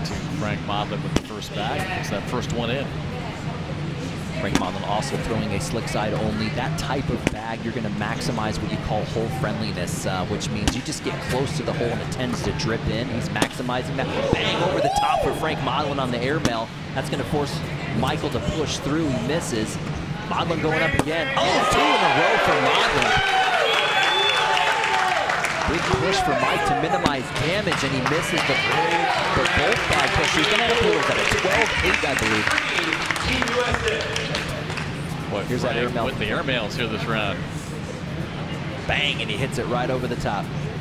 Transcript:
to Frank Modlin with the first bag. It's that first one in. Frank Modlin also throwing a slick side only. That type of bag, you're going to maximize what you call hole friendliness, which means you just get close to the hole and it tends to drip in. He's maximizing that. Bang over the top for Frank Modlin on the airmail. That's going to force Michael to push through. He misses. Modlin going up again. Oh, 2 in a row for Modlin. Big push for Mike to minimize damage, and he misses the bolt bag push. He's going to end up with a 12-8, I believe. Boy, here's that airmail with the airmails here this round. Bang, and he hits it right over the top.